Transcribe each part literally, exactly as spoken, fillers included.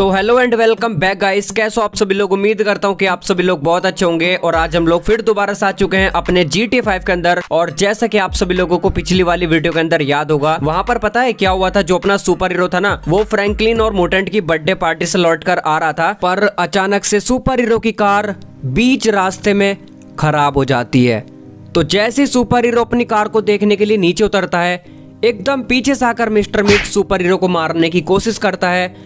तो hello and welcome back guys, कैसे हो आप सभी लोग। उम्मीद करता हूँ कि आप सभी लोग बहुत अच्छे होंगे। और आज हम लोग फिर दोबारा से आ चुके हैं अपने जी टी ए फाइव के अंदर। और जैसा कि आप सभी लोगों को पिछली वाली वीडियो के अंदर याद होगा, वहां पर पता है क्या हुआ था। जो अपना सुपर हीरो था ना, वो फ्रैंकलिन और मोटेंट की बर्थडे पार्टी से लौट कर आ रहा था, पर अचानक से सुपर हीरो की कार बीच रास्ते में खराब हो जाती है। तो जैसे सुपर हीरो अपनी कार को देखने के लिए नीचे उतरता है, एकदम पीछे से आकर मिस्टर मीट सुपर हीरो को मारने की कोशिश करता है।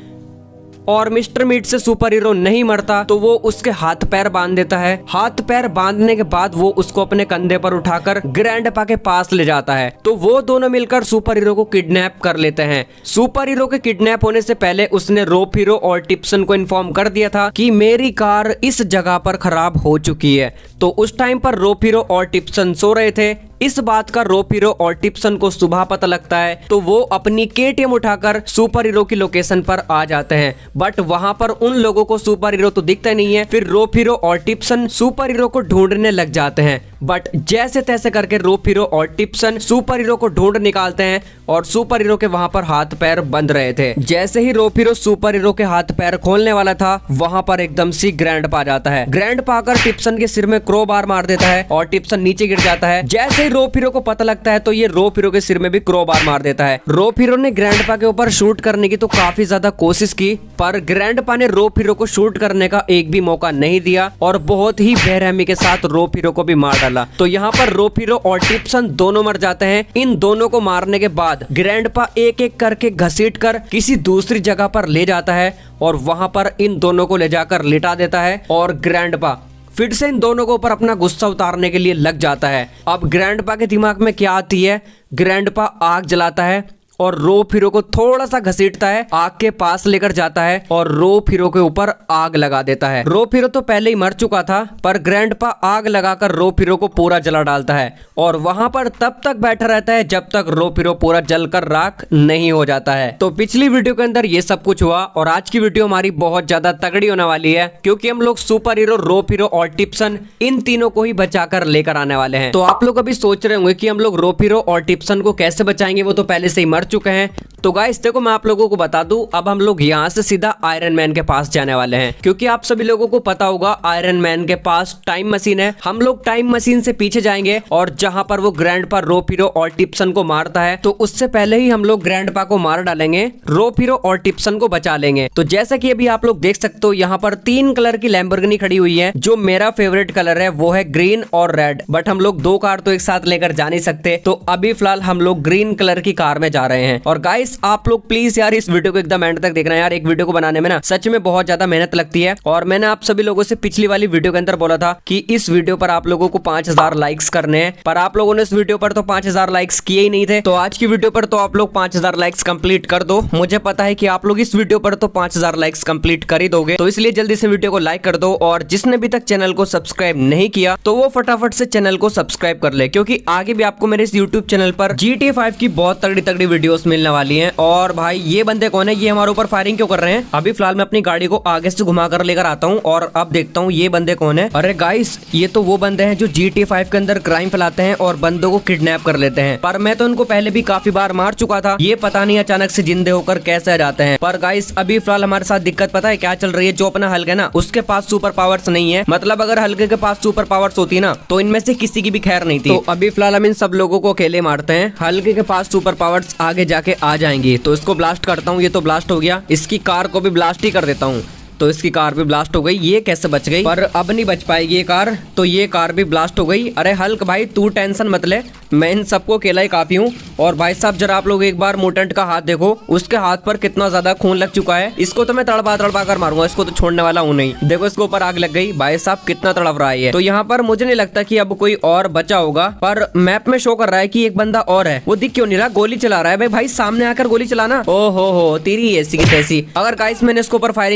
और मिस्टर मीट से सुपर हीरो नहीं मरता तो वो उसके हाथ पैर बांध देता है। हाथ पैर बांधने के बाद वो उसको अपने कंधे पर उठाकर ग्रैंडपा के पास ले जाता है। तो वो दोनों मिलकर सुपर हीरो को किडनैप कर लेते हैं। सुपर हीरो के किडनैप होने से पहले उसने रोप हीरो और टिप्सन को इन्फॉर्म कर दिया था कि मेरी कार इस जगह पर खराब हो चुकी है। तो उस टाइम पर रोप हीरो और टिप्सन सो रहे थे। इस बात का रोप हीरो और टिप्सन को सुबह पता लगता है, तो वो अपनी के टी एम उठाकर सुपर हीरो की लोकेशन पर आ जाते हैं। बट वहां पर उन लोगों को सुपर हीरो तो दिखता नहीं है। फिर रोप हीरो और टिप्सन सुपर हीरो को ढूंढने लग जाते हैं। बट जैसे तैसे करके रोप हीरो और टिप्सन सुपर हीरो को ढूंढ निकालते हैं और सुपर हीरो के वहां पर हाथ पैर बंध रहे थे। जैसे ही रोप हीरो सुपर हीरो के हाथ पैर खोलने वाला था, वहां पर एकदम सी ग्रैंडपा आ जाता है। ग्रैंडपा आकर टिप्सन के सिर में क्रोबार मार देता है और टिप्सन नीचे गिर जाता है। जैसे ही रोप हीरो को पता लगता है, तो ये रोप हीरो के सिर में भी क्रोबार मार देता है। रोप हीरो ने ग्रैंडपा के ऊपर शूट करने की तो काफी ज्यादा कोशिश की, पर ग्रैंडपा ने रोप हीरो को शूट करने का एक भी मौका नहीं दिया और बहुत ही बेरहमी के साथ रोप हीरो को भी मार डाला। तो यहाँ पर रोप हीरो और टिप्सन दोनों मर जाते हैं। इन दोनों को मारने के बाद ग्रैंडपा एक एक करके घसीट कर किसी दूसरी जगह पर ले जाता है और वहां पर इन दोनों को ले जाकर लिटा देता है। और ग्रैंडपा फिर से इन दोनों के ऊपर अपना गुस्सा उतारने के लिए लग जाता है। अब ग्रैंडपा के दिमाग में क्या आती है, ग्रैंडपा आग जलाता है और रोप हीरो को थोड़ा सा घसीटता है, आग के पास लेकर जाता है और रोप हीरो के ऊपर आग लगा देता है। रोप हीरो तो पहले ही मर चुका था, पर ग्रैंडपा आग लगाकर रोप हीरो को पूरा जला डालता है और वहां पर तब तक बैठा रहता है जब तक रोप हीरो पूरा जलकर राख नहीं हो जाता है। तो पिछली वीडियो के अंदर ये सब कुछ हुआ और आज की वीडियो हमारी बहुत ज्यादा तगड़ी होने वाली है, क्योंकि हम लोग सुपर हीरो, रोप हीरो और टिप्सन इन तीनों को ही बचाकर लेकर आने वाले हैं। तो आप लोग अभी सोच रहे होंगे कि हम लोग रोप हीरो और टिप्सन को कैसे बचाएंगे, वो तो पहले से ही मर चुके हैं। तो गाइस देखो, मैं आप लोगों को बता दूं, अब हम लोग यहाँ से सीधा आयरन मैन के पास जाने वाले हैं, क्योंकि आप सभी लोगों को पता होगा आयरन मैन के पास टाइम मशीन है। हम लोग टाइम मशीन से पीछे जाएंगे और जहां पर वो ग्रैंडपा रोप हीरो और टिप्सन को मारता है, तो उससे पहले ही हम लोग ग्रैंडपा को मार डालेंगे, रोप हीरो और टिप्सन को बचा लेंगे। तो जैसा कि अभी आप लोग देख सकते हो, यहाँ पर तीन कलर की लैम्बोर्गिनी खड़ी हुई है। जो मेरा फेवरेट कलर है वो है ग्रीन और रेड, बट हम लोग दो कार तो एक साथ लेकर जा नहीं सकते, तो अभी फिलहाल हम लोग ग्रीन कलर की कार में जा रहे हैं। और गाइस आप लोग प्लीज यार इस वीडियो को एकदम एंड तक देखना यार। एक वीडियो को बनाने में ना सच में बहुत ज्यादा मेहनत लगती है, और मैंने आप सभी लोगों से पिछली वाली वीडियो के अंदर बोला था कि इस वीडियो पर आप लोगों को पांच हजार लाइक्स करने हैं, पर आप लोगों ने इस वीडियो पर तो पांच हजार लाइक्स किए ही नहीं थे। तो आज की वीडियो पर तो आप लोग पांच हजार लाइक्स कंप्लीट कर दो। मुझे पता है कि आप लोग इस वीडियो पर तो पांच हजार लाइक्स कंप्लीट कर ही दोगे, तो इसलिए जल्दी से वीडियो को लाइक कर दो। और जिसने अभी तक चैनल को सब्सक्राइब नहीं किया, तो वो फटाफट से चैनल को सब्सक्राइब कर ले, क्योंकि आगे भी आपको मेरे इस यूट्यूब चैनल पर जी टी ए फाइव की बहुत तगड़ी तगड़ी वीडियोस मिलने वाली हैं। और भाई ये बंदे कौन है, ये हमारे ऊपर फायरिंग क्यों कर रहे हैं। अभी फिलहाल मैं अपनी गाड़ी को आगे से घुमा कर लेकर आता हूँ और अब देखता हूँ ये बंदे कौन है। अरे गाइस, ये तो वो बंदे हैं जो जी टी ए फाइव के अंदर क्राइम फैलाते हैं और बंदों को किडनैप कर लेते हैं। पर मैं तो उनको पहले भी काफी बार मार चुका था, ये पता नहीं अचानक से जिंदे होकर कैसे आ जाते हैं। पर गाइस अभी फिलहाल हमारे साथ दिक्कत पता है क्या चल रही है। जो अपना हल्क है ना, उसके पास सुपर पावर्स नहीं है। मतलब अगर हल्के के पास सुपर पावर्स होती ना, तो इनमें से किसी की भी खैर नहीं थी। तो अभी फिलहाल हम इन सब लोगों को अकेले मारते हैं। हल्के के पास सुपर पावर्स आगे जाके आ जाएंगी, तो इसको ब्लास्ट करता हूँ। ये तो ब्लास्ट हो गया, इसकी कार को भी ब्लास्ट ही कर देता हूँ। तो इसकी कार भी ब्लास्ट हो गई। ये कैसे बच गई, पर अब नहीं बच पाएगी ये कार, तो ये कार भी ब्लास्ट हो गई। अरे हल्क भाई तू टेंशन मत ले, मैं इन सबको अकेला ही काफी हूँ। और भाई साहब जरा आप लोग एक बार मोटेंट का हाथ देखो, उसके हाथ पर कितना ज्यादा खून लग चुका है। इसको तो मैं तड़पा तड़पा कर मारूंगा, इसको तो छोड़ने वाला हूँ नहीं। देखो इसके ऊपर आग लग गई, भाई साहब कितना तड़प रहा है। तो यहाँ पर मुझे नहीं लगता कि अब कोई और बचा होगा, पर मैप में शो कर रहा है कि एक बंदा और है। वो दिख क्यों नहीं रहा, गोली चला रहा है। भाई भाई सामने आकर गोली चलाना। ओ हो हो तेरी ऐसी की तैसी। अगर गाइस मैंने इसके ऊपर फायरिंग की तो मेरी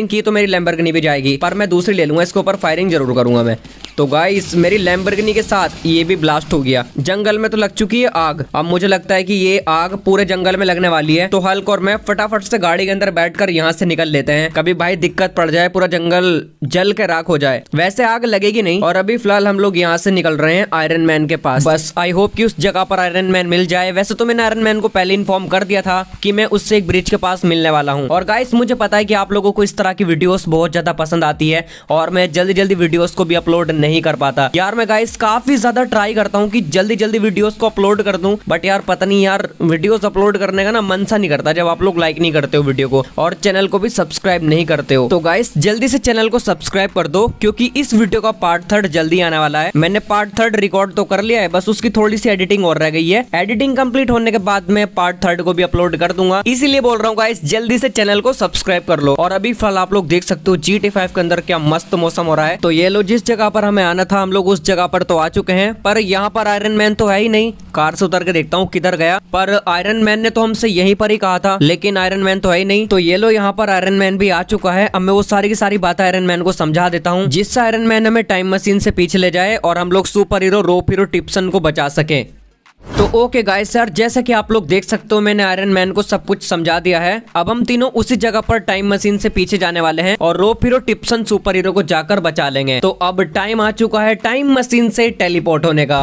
लैम्बोर्गिनी भी जाएगी, पर मैं दूसरी ले लूंगा, इसके ऊपर फायरिंग जरूर करूंगा मैं। तो गाइस मेरी लैम्बोर्गिनी के साथ ये भी ब्लास्ट हो गया। जंगल में तो लग चुकी है आग, अब मुझे लगता है कि ये आग पूरे जंगल में लगने वाली है। तो हल्क और मैं फटाफट से गाड़ी के अंदर बैठकर यहाँ से निकल लेते हैं, कभी भाई दिक्कत पड़ जाए, पूरा जंगल जल के राख हो जाए। वैसे आग लगेगी नहीं। और अभी फिलहाल हम लोग यहाँ से निकल रहे हैं आयरन मैन के पास। बस आई होप कि उस जगह पर आयरन मैन मिल जाए। वैसे तो मैंने आयरन मैन को पहले इन्फॉर्म कर दिया था कि मैं उससे एक ब्रिज के पास मिलने वाला हूँ। और गाइस मुझे पता है कि आप लोगों को इस तरह की वीडियोस बहुत ज्यादा पसंद आती है और मैं जल्दी जल्दी वीडियोस को भी अपलोड नहीं कर पाता यार। मैं गाइस काफी ज्यादा ट्राई करता हूँ कि जल्दी जल्दी वीडियोस को अपलोड कर दूं, बट यार पता नहीं यार वीडियोस अपलोड करने का ना मन सा नहीं करता जब आप लोग लाइक नहीं करते हो वीडियो को और चैनल को भी सब्सक्राइब नहीं करते हो। तो गाइस जल्दी से चैनल को सब्सक्राइब कर दो, क्योंकि इस वीडियो का पार्ट थर्ड जल्दी आने वाला है। मैंने पार्ट थर्ड रिकॉर्ड तो कर लिया है, बस उसकी थोड़ी सी एडिटिंग और रह गई है। एडिटिंग कंप्लीट होने के बाद मैं पार्ट थर्ड को भी अपलोड कर दूंगा, इसीलिए बोल रहा हूँ गाइस जल्दी से चैनल को सब्सक्राइब कर लो। और अभी फिलहाल आप लोग देख सकते हो जी टी फाइव के अंदर क्या मस्त मौसम हो रहा है। तो ये लो, जिस जगह पर हमें आना था हम लोग उस जगह पर तो आ चुके हैं, पर यहाँ पर आयरन मैन तो है ही नहीं। कार से उतर के देखता हूँ किधर गया, पर आयरन मैन ने तो हमसे यहीं पर ही कहा था, लेकिन आयरन मैन तो है ही नहीं। तो ये लो, यहाँ पर आयरन मैन भी आ चुका है। अब मैं वो सारी की सारी बातें आयरन मैन को समझा देता हूँ, जिससे आयरन मैन हमें टाइम मशीन से पीछे ले जाए और हम लोग सुपर हीरो रोप हीरो टिप्सन को बचा सके। तो ओके गाइस सर, जैसा कि आप लोग देख सकते हो मैंने आयरन मैन को सब कुछ समझा दिया है। अब हम तीनों उसी जगह पर टाइम मशीन से पीछे जाने वाले हैं और रोप हीरो टिप्सन सुपर हीरो को जाकर बचा लेंगे। तो अब टाइम आ चुका है टाइम मशीन से टेलीपोर्ट होने का।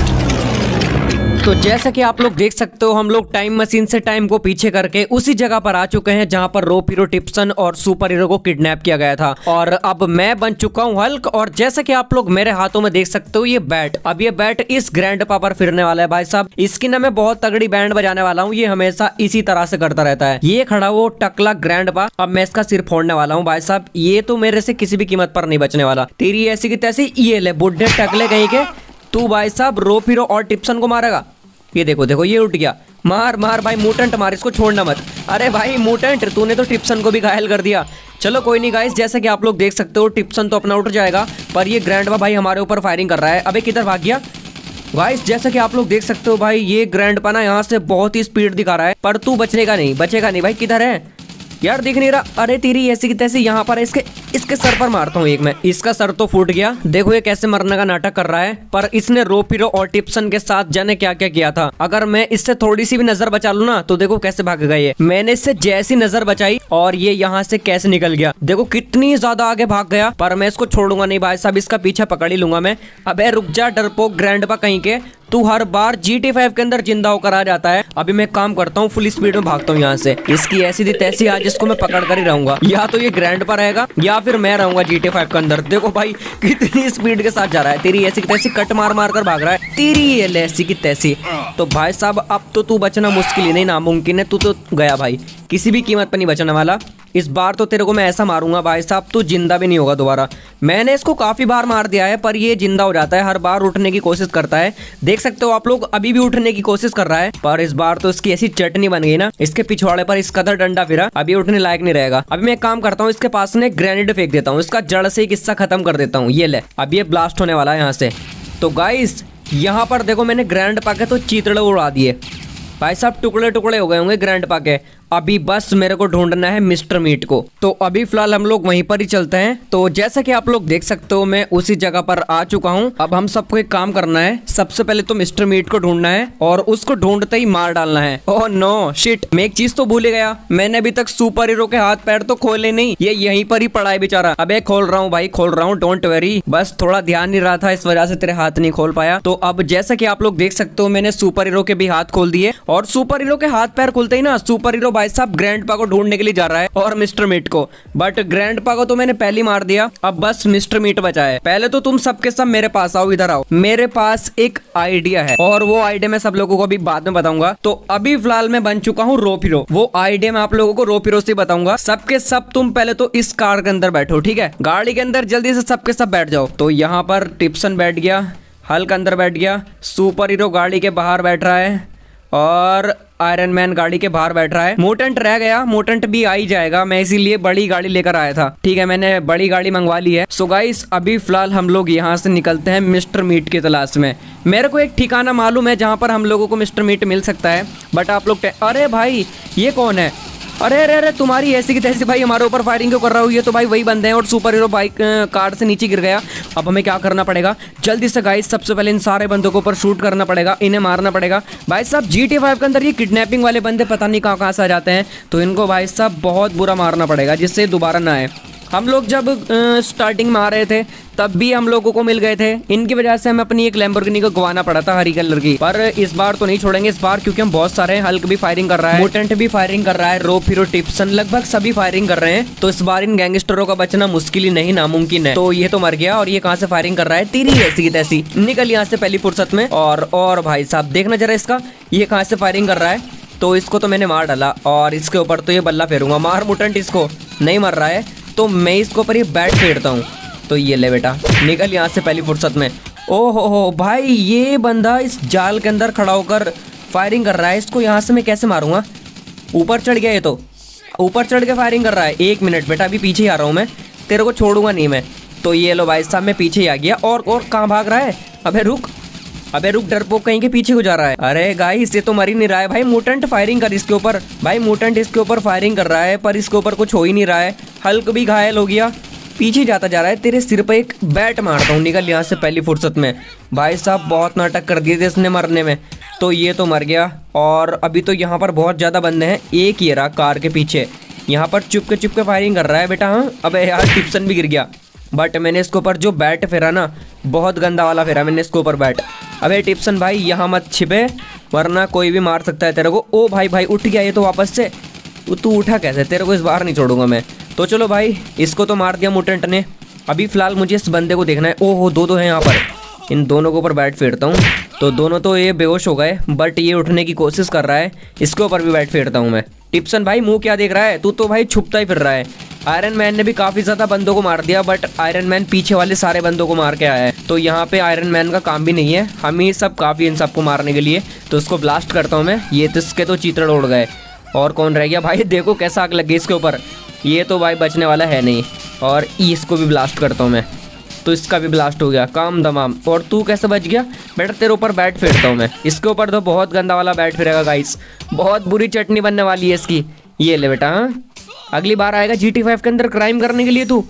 तो जैसा कि आप लोग देख सकते हो हम लोग टाइम मशीन से टाइम को पीछे करके उसी जगह पर आ चुके हैं जहां पर रोप हीरो टिप्सन और सुपर हीरो को किडनैप किया गया था। और अब मैं बन चुका हूं हल्क, और जैसा कि आप लोग मेरे हाथों में देख सकते हो ये बैट, अब ये बैट इस ग्रैंडपा पर फिरने वाला है भाई साहब। इसकी ना मैं बहुत तगड़ी बैंड बजाने वाला हूँ, ये हमेशा इसी तरह से करता रहता है। ये खड़ा वो टकला ग्रैंडपा, अब मैं इसका सिर फोड़ने वाला हूँ भाई साहब। ये तो मेरे से किसी भी कीमत पर नहीं बचने वाला। तेरी ऐसी की तैसी, ये ले बुढ़े टकले कहीं के, तू भाई साहब रोप हीरो और टिप्सन को मारेगा। ये देखो देखो ये उठ गया, मार मार भाई मूटेंट मार, इसको छोड़ना मत। अरे भाई मूटेंट, तूने तो टिप्सन को भी घायल कर दिया। चलो कोई नहीं गाइस, जैसा कि आप लोग देख सकते हो टिप्सन तो अपना उठ जाएगा, पर ये ग्रैंडपा भाई हमारे ऊपर फायरिंग कर रहा है। अबे किधर भाग गया गाइस? जैसा कि आप लोग देख सकते हो भाई ये ग्रैंडपा ना यहाँ से बहुत ही स्पीड दिखा रहा है, पर तू बचनेगा नहीं, बचेगा नहीं भाई। किधर है यार, दिख नहीं रहा। अरे तेरी ऐसी की तैसी, यहाँ पर इसके इसके सर पर मारता हूँ एक मैं। इसका सर तो फूट गया। देखो ये कैसे मरने का नाटक कर रहा है, पर इसने रोप हीरो और टिप्सन के साथ जाने क्या क्या किया था। अगर मैं इससे थोड़ी सी भी नजर बचा लूँ ना तो देखो कैसे भाग गया ये। मैंने इससे जैसी नजर बचाई और ये यहाँ से कैसे निकल गया, देखो कितनी ज्यादा आगे भाग गया। पर मैं इसको छोड़ूंगा नहीं भाई साहब, इसका पीछा पकड़ ही लूंगा मैं। अबे रुक जा डरपोक ग्रैंडपा कहीं के, तू हर बार जी टी फाइव के अंदर जिंदा होकर आ जाता है। अभी मैं काम करता हूँ, फुल स्पीड में भागता हूँ यहाँ से। इसकी ऐसी थी तैसी, आज इसको मैं पकड़ कर ही रहूंगा। या तो ये ग्रैंडपा रहेगा या फिर मैं रहूंगा जी टी फाइव के अंदर। देखो भाई कितनी स्पीड के साथ जा रहा है, तेरी ऐसी की तैसी कट मार मार कर भाग रहा है, तेरी ऐसी की तैसी। तो भाई साहब अब तो तू बचना मुश्किल ही नहीं नामुमकिन है, तू तो गया भाई, किसी भी कीमत पर नहीं बचने वाला। इस बार तो तेरे को मैं ऐसा मारूंगा भाई साहब, तू जिंदा भी नहीं होगा दोबारा। मैंने इसको काफी बार मार दिया है पर ये जिंदा हो जाता है, हर बार उठने की कोशिश करता है। देख सकते हो आप लोग अभी भी उठने की कोशिश कर रहा है, पर इस बार तो इसकी ऐसी चटनी बन गई ना, इसके पिछवाड़े पर इस कदर डंडा फिरा, अभी उठने लायक नहीं रहेगा। अभी मैं एक काम करता हूँ, इसके पास ने ग्रेनेड फेंक देता हूँ, इसका जड़ से किस्सा खत्म कर देता हूँ। ये ले, अब ये ब्लास्ट होने वाला है यहाँ से। तो गाइस यहाँ पर देखो मैंने ग्रैंडपा के तो चीतड़े उड़ा दिए भाई साहब, टुकड़े टुकड़े हो गए होंगे ग्रैंडपा के। अभी बस मेरे को ढूंढना है मिस्टर मीट को। तो अभी फिलहाल हम लोग वहीं पर ही चलते हैं। तो जैसा कि आप लोग देख सकते हो मैं उसी जगह पर आ चुका हूँ। अब हम सबको एक काम करना है, सबसे पहले तो मिस्टर मीट को ढूंढना है और उसको ढूंढते ही मार डालना है। ओह नो शिट, मैं एक चीज तो भूल ही गया, मैंने अभी तक सुपर हीरो के हाथ पैर तो खोले नहीं, ये यहीं पर ही पड़ा है बेचारा। अबे खोल रहा हूँ भाई, खोल रहा हूँ, डोंट वेरी, बस थोड़ा ध्यान नहीं रहा था इस वजह से तेरे हाथ नहीं खोल पाया। तो अब जैसा कि आप लोग देख सकते हो मैंने सुपर हीरो के भी हाथ खोल दिए, और सुपर हीरो के हाथ पैर खुलते ही ना सुपर हीरो भाई साहब ग्रैंडपा को ढूंढने के लिए जा रहा है और मिस्टर मीट को। बट ग्रैंडपा को तो मैंने पहले ही मार दिया, अब बस मिस्टर मीट बचा है। पहले तो तुम सबके सब मेरे पास आओ, इधर आओ, मेरे पास एक आइडिया है और वो आइडिया मैं सब लोगों को अभी बाद में बताऊंगा। तो अभी फिलहाल मैं बन चुका हूँ रोप हीरो, वो आइडिया मैं आप लोगों को रोप हीरो से बताऊंगा। सबके सब तुम पहले तो इस कार के अंदर बैठो, ठीक है, गाड़ी के अंदर जल्दी से सबके सब बैठ जाओ। तो यहाँ पर टिप्सन बैठ गया, हल्क अंदर बैठ गया, सुपर हीरो गाड़ी के बाहर बैठ रहा है और आयरन मैन गाड़ी के बाहर बैठ रहा है। मोटेंट रह गया, मोटेंट भी आ ही जाएगा, मैं इसीलिए बड़ी गाड़ी लेकर आया था। ठीक है, मैंने बड़ी गाड़ी मंगवा ली है। सो गाइस अभी फिलहाल हम लोग यहाँ से निकलते हैं मिस्टर मीट की तलाश में। मेरे को एक ठिकाना मालूम है जहाँ पर हम लोगों को मिस्टर मीट मिल सकता है, बट आप लोग, अरे भाई ये कौन है? अरे अरे अरे तुम्हारी ऐसी की तैसी भाई हमारे ऊपर फायरिंग क्यों कर रहा हूँ? ये तो भाई वही बंदे हैं और सुपर हीरो बाइक कार से नीचे गिर गया। अब हमें क्या करना पड़ेगा जल्दी से गाइस, सबसे पहले इन सारे बंदों के ऊपर शूट करना पड़ेगा, इन्हें मारना पड़ेगा। भाई साहब जी टी फाइव के अंदर ये किडनैपिंग वाले बंदे पता नहीं कहाँ कहाँ से आ जाते हैं, तो इनको भाई साहब बहुत बुरा मारना पड़ेगा जिससे दोबारा ना आए। हम लोग जब स्टार्टिंग में आ रहे थे तब भी हम लोगों को मिल गए थे, इनकी वजह से हमें अपनी एक लैम्बोर्गिनी को गवाना पड़ा था हरी कलर की। पर इस बार तो नहीं छोड़ेंगे इस बार, क्योंकि हम बहुत सारे हैं। हल्क भी फायरिंग कर रहा है, मोटेंट भी फायरिंग कर रहा है, रोप हीरो टिप्सन लगभग सभी फायरिंग कर रहे हैं। तो इस बार इन गैंगस्टरों का बचना मुश्किल ही नहीं नामुमकिन है। तो ये तो मर गया और ये कहाँ से फायरिंग कर रहा है? तेरी ऐसी की तैसी, निकल यहाँ से पहली फुर्सत में। और और भाई साहब देखना जरा इसका, ये कहाँ से फायरिंग कर रहा है। तो इसको तो मैंने मार डाला और इसके ऊपर तो ये बल्ला फेरूंगा। मार मुटेंट, इसको नहीं मर रहा है तो मैं इसको पर ये बैट फेरता हूँ। तो ये ले बेटा, निकल यहाँ से पहली फुर्सत में। ओहो हो भाई, ये बंदा इस जाल के अंदर खड़ा होकर फायरिंग कर रहा है। इसको यहाँ से मैं कैसे मारूंगा? ऊपर चढ़ गया, ये तो ऊपर चढ़ के फायरिंग कर रहा है। एक मिनट बेटा, अभी पीछे ही आ रहा हूँ मैं, तेरे को छोड़ूंगा नहीं मैं। तो ये लो भाई साहब, मैं पीछे ही आ गया। और और कहाँ भाग रहा है? अबे रुक, अबे रुक, डरपोक कहीं के पीछे हो जा रहा है। अरे गाइस ये तो मर ही नहीं रहा है भाई। मुटेंट फायरिंग कर इसके ऊपर, भाई मुटेंट इसके ऊपर फायरिंग कर रहा है पर इसके ऊपर कुछ हो ही नहीं रहा है। हल्क भी घायल हो गया, पीछे जाता जा रहा है। तेरे सिर पे एक बैट मारता हूँ, निकल यहाँ से पहली फुर्सत में। भाई साहब बहुत नाटक कर दिए थे इसने मरने में। तो ये तो मर गया और अभी तो यहाँ पर बहुत ज़्यादा बंदे हैं। एक ही रहा कार के पीछे, यहाँ पर चुपके चुपके फायरिंग कर रहा है बेटा। हाँ अबे यार, टिप्सन भी गिर गया। बट मैंने इसके ऊपर जो बैट फेरा ना, बहुत गंदा वाला फेरा मैंने इसके ऊपर बैट। अबे टिप्सन भाई यहाँ मत छिपे, वरना कोई भी मार सकता है तेरे को। ओ भाई भाई उठ गया ये तो वापस से। तू उठा कैसे? तेरे को इस बार नहीं छोड़ूंगा मैं। तो चलो भाई, इसको तो मार दिया मुटेंट ने। अभी फिलहाल मुझे इस बंदे को देखना है। ओहो दो दो हैं यहाँ पर, इन दोनों के ऊपर बैट फेरता हूँ। तो दोनों तो ये बेहोश हो गए, बट ये उठने की कोशिश कर रहा है। इसके ऊपर भी बैट फेरता हूँ मैं। टिप्सन भाई मुंह क्या देख रहा है? तू तो भाई छुपता ही फिर रहा है। आयरन मैन ने भी काफ़ी ज़्यादा बंदों को मार दिया, बट आयरन मैन पीछे वाले सारे बंदों को मार के आया है। तो यहाँ पे आयरन मैन का काम भी नहीं है, हम ही सब काफ़ी इन सबको मारने के लिए। तो इसको ब्लास्ट करता हूँ मैं। ये तो इसके तो चीतड़ उड़ गए। और कौन रह गया भाई? देखो कैसा आग लग गई इसके ऊपर, ये तो भाई बचने वाला है नहीं। और इसको भी ब्लास्ट करता हूँ मैं, तो इसका भी ब्लास्ट हो गया काम तमाम। और तू कैसे बच गया बेटा? तेरे ऊपर बैट फेरता हूँ मैं। इसके ऊपर तो बहुत गंदा वाला बैट फेरेगा गाइस, बहुत बुरी चटनी बनने वाली है इसकी। ये ले बेटा, हाँ अगली बार आएगा जी टी फाइव के अंदर क्राइम करने के लिए तू।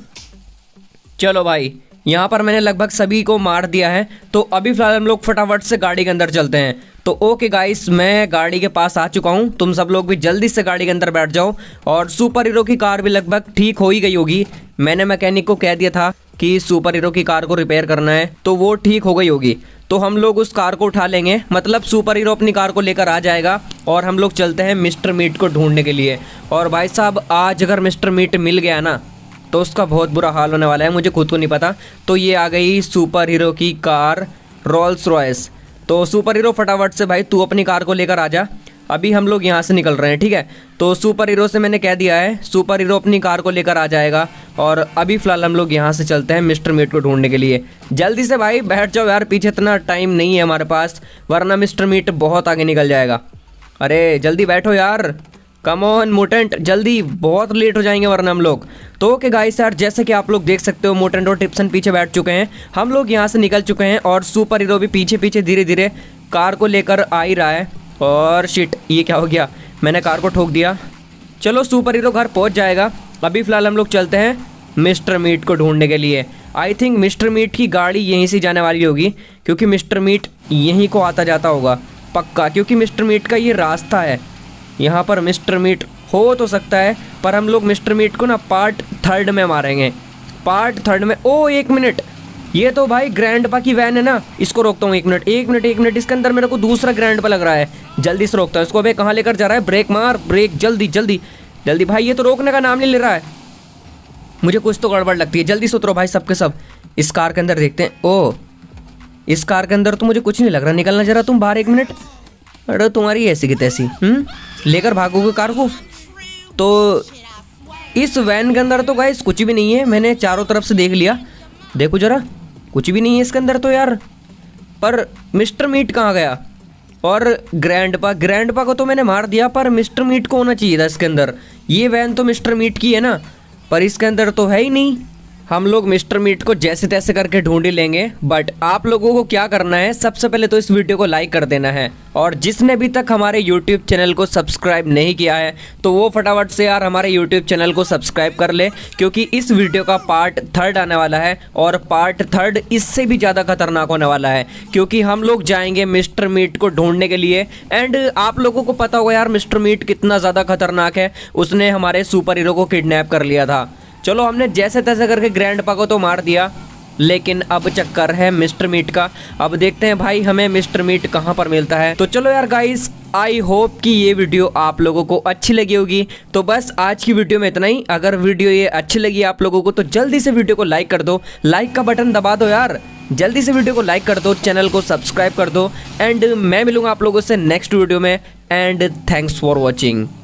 चलो भाई, यहाँ पर मैंने लगभग सभी को मार दिया है। तो अभी फिलहाल हम लोग फटाफट से गाड़ी के अंदर चलते हैं। तो ओके गाइस, मैं गाड़ी के पास आ चुका हूँ। तुम सब लोग भी जल्दी से गाड़ी के अंदर बैठ जाओ। और सुपर हीरो की कार भी लगभग ठीक हो ही गई होगी। मैंने मैकेनिक को कह दिया था कि सुपर हीरो की कार को रिपेयर करना है, तो वो ठीक हो गई होगी। तो हम लोग उस कार को उठा लेंगे, मतलब सुपर हीरो अपनी कार को लेकर आ जाएगा और हम लोग चलते हैं मिस्टर मीट को ढूंढने के लिए। और भाई साहब आज अगर मिस्टर मीट मिल गया ना तो उसका बहुत बुरा हाल होने वाला है, मुझे खुद को नहीं पता। तो ये आ गई सुपर हीरो की कार रोल्स रॉयस। तो सुपर हीरो फटाफट से भाई तू अपनी कार को लेकर आ जा। अभी हम लोग यहाँ से निकल रहे हैं, ठीक है। तो सुपर हीरो से मैंने कह दिया है, सुपर हीरो अपनी कार को लेकर आ जाएगा। और अभी फ़िलहाल हम लोग यहाँ से चलते हैं मिस्टर मीट को ढूंढने के लिए। जल्दी से भाई बैठ जाओ यार, पीछे इतना टाइम नहीं है हमारे पास, वरना मिस्टर मीट बहुत आगे निकल जाएगा। अरे जल्दी बैठो यार, कम ऑन मोटेंट, जल्दी, बहुत लेट हो जाएंगे वरना हम लोग। तो ओके गाइस यार, जैसे कि आप लोग देख सकते हो मोटेंट और टिप्सन पीछे बैठ चुके हैं, हम लोग यहाँ से निकल चुके हैं और सुपर हीरो भी पीछे पीछे धीरे धीरे कार को लेकर आ ही रहा है। और शिट, ये क्या हो गया? मैंने कार को ठोक दिया। चलो सुपर हीरो घर पहुँच जाएगा। अभी फ़िलहाल हम लोग चलते हैं मिस्टर मीट को ढूंढने के लिए। आई थिंक मिस्टर मीट की गाड़ी यहीं से जाने वाली होगी, क्योंकि मिस्टर मीट यहीं को आता जाता होगा पक्का, क्योंकि मिस्टर मीट का ये रास्ता है। यहाँ पर मिस्टर मीट हो तो सकता है, पर हम लोग मिस्टर मीट को ना पार्ट थर्ड में मारेंगे, पार्ट थर्ड में। ओ एक मिनट, ये तो भाई ग्रैंडपा की वैन है ना, इसको रोकता हूँ। एक मिनट एक मिनट एक मिनट, इसके अंदर मेरे को दूसरा ग्रैंडपा लग रहा है, जल्दी से रोकता हूँ इसको। अबे कहाँ लेकर जा रहा है? ब्रेक मार, ब्रेक, जल्दी जल्दी जल्दी। भाई ये तो रोकने का नाम नहीं ले रहा है, मुझे कुछ तो गड़बड़ लगती है। जल्दी से उतरो भाई सब के सब, इस कार के अंदर देखते हैं। ओ इस कार के अंदर तो मुझे कुछ नहीं लग रहा, निकलना जरा तुम बाहर एक मिनट। अरे तुम्हारी ऐसी की तैसी, हम्म लेकर भागोगे कार को। तो इस वैन के अंदर तो गाइस कुछ भी नहीं है, मैंने चारों तरफ से देख लिया, देखो जरा कुछ भी नहीं है इसके अंदर तो यार। पर मिस्टर मीट कहाँ गया? और ग्रैंडपा, ग्रैंडपा को तो मैंने मार दिया, पर मिस्टर मीट को होना चाहिए था इसके अंदर। ये वैन तो मिस्टर मीट की है ना, पर इसके अंदर तो है ही नहीं। हम लोग मिस्टर मीट को जैसे तैसे करके ढूंढ ही लेंगे, बट आप लोगों को क्या करना है, सबसे पहले तो इस वीडियो को लाइक कर देना है। और जिसने अभी तक हमारे यूट्यूब चैनल को सब्सक्राइब नहीं किया है तो वो फटाफट से यार हमारे यूट्यूब चैनल को सब्सक्राइब कर ले, क्योंकि इस वीडियो का पार्ट थर्ड आने वाला है और पार्ट थर्ड इससे भी ज़्यादा खतरनाक होने वाला है, क्योंकि हम लोग जाएंगे मिस्टर मीट को ढूंढने के लिए। एंड आप लोगों को पता होगा यार मिस्टर मीट कितना ज़्यादा खतरनाक है, उसने हमारे सुपर हीरो को किडनैप कर लिया था। चलो हमने जैसे तैसे करके ग्रैंडपा को तो मार दिया, लेकिन अब चक्कर है मिस्टर मीट का। अब देखते हैं भाई हमें मिस्टर मीट कहाँ पर मिलता है। तो चलो यार गाइस, आई होप कि ये वीडियो आप लोगों को अच्छी लगी होगी। तो बस आज की वीडियो में इतना ही। अगर वीडियो ये अच्छी लगी आप लोगों को तो जल्दी से वीडियो को लाइक कर दो, लाइक का बटन दबा दो यार, जल्दी से वीडियो को लाइक कर दो, चैनल को सब्सक्राइब कर दो। एंड मैं मिलूंगा आप लोगों से नेक्स्ट वीडियो में। And thanks for watching.